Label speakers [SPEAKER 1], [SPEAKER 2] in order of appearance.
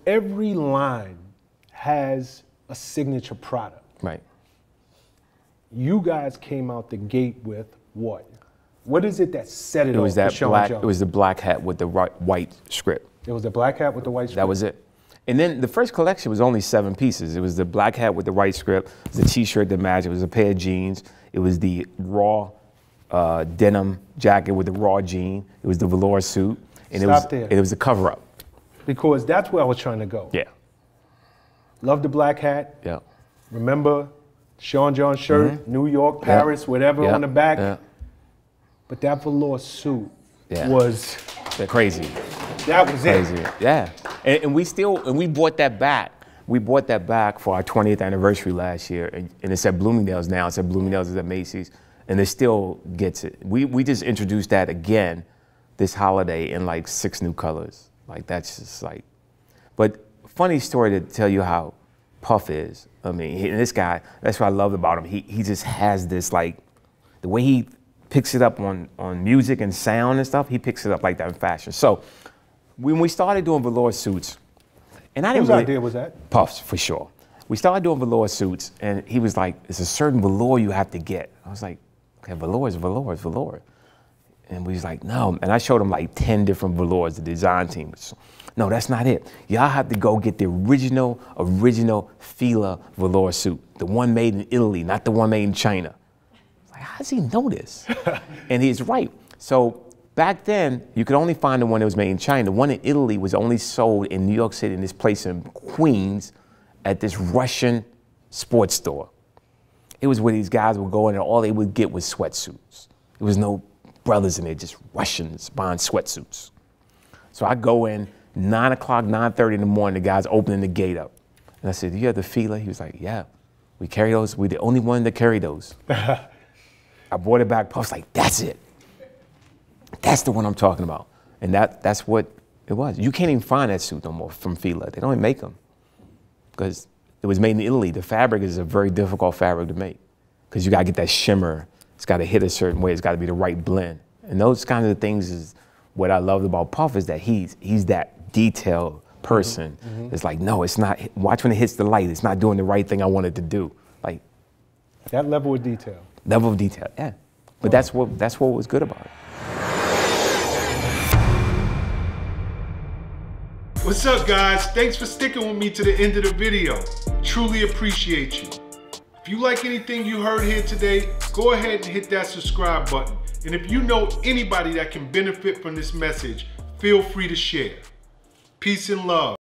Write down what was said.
[SPEAKER 1] every line has a signature product.
[SPEAKER 2] Right.
[SPEAKER 1] You guys came out the gate with what? What is it that set it
[SPEAKER 2] It was
[SPEAKER 1] off
[SPEAKER 2] that
[SPEAKER 1] for Sean
[SPEAKER 2] black.
[SPEAKER 1] Jones?
[SPEAKER 2] It was the black hat with the white script.
[SPEAKER 1] It was the black hat with the white script?
[SPEAKER 2] That was it. And then the first collection was only 7 pieces. It was the black hat with the white script, it was the t-shirt that matched, it was a pair of jeans, it was the raw denim jacket with the raw jean, it was the velour suit, and it was the cover-up.
[SPEAKER 1] Because that's where I was trying to go.
[SPEAKER 2] Yeah.
[SPEAKER 1] Love the black hat.
[SPEAKER 2] Yeah.
[SPEAKER 1] Remember Sean Jones shirt, New York, Paris, whatever on the back.
[SPEAKER 2] Yeah.
[SPEAKER 1] But that velour suit was...
[SPEAKER 2] They're crazy.
[SPEAKER 1] That was
[SPEAKER 2] crazy.
[SPEAKER 1] it.
[SPEAKER 2] Yeah. And we bought that back. We bought that back for our 20th anniversary last year. And it's at Bloomingdale's now. It's at Bloomingdale's, it's at Macy's. And it still gets it. We just introduced that again this holiday in like 6 new colors. Like that's just like, but funny story to tell you how Puff is. I mean, this guy, that's what I loved about him. He just has this like, the way he picks it up on music and sound and stuff, he picks it up like that in fashion. So when we started doing velour suits, and I didn't
[SPEAKER 1] Whose idea was that?
[SPEAKER 2] Puff's, for sure. We started doing velour suits, and he was like, "It's a certain velour you have to get." I was like, "Okay, velour is velour is velour," and we was like, "No." And I showed him like 10 different velours. The design team was, "No, that's not it. Y'all have to go get the original Fila velour suit, the one made in Italy, not the one made in China." Like, how does he know this? And he's right. So back then, you could only find the one that was made in China. The one in Italy was only sold in New York City, in this place in Queens, at this Russian sports store. It was where these guys would go in and all they would get was sweatsuits. There was no brothers in there, just Russians buying sweatsuits. So I go in, 9 o'clock, 9:30 in the morning, the guy's opening the gate up. And I said, "Do you have the Fila?" He was like, "Yeah, we carry those. We're the only one that carry those." I brought it back. Puff's like, "That's it. That's the one I'm talking about." And that's what it was. You can't even find that suit no more from Fila. They don't even make them because it was made in Italy. The fabric is a very difficult fabric to make because you got to get that shimmer. It's got to hit a certain way. It's got to be the right blend. And those kinds of things is what I loved about Puff, is that he's that detailed person. It's like, no, it's not. Watch when it hits the light. It's not doing the right thing I want it to do. Like
[SPEAKER 1] that level of detail.
[SPEAKER 2] Level of detail, yeah. But that's what was good about it.
[SPEAKER 3] What's up, guys? Thanks for sticking with me to the end of the video. Truly appreciate you. If you like anything you heard here today, go ahead and hit that subscribe button. And if you know anybody that can benefit from this message, feel free to share. Peace and love.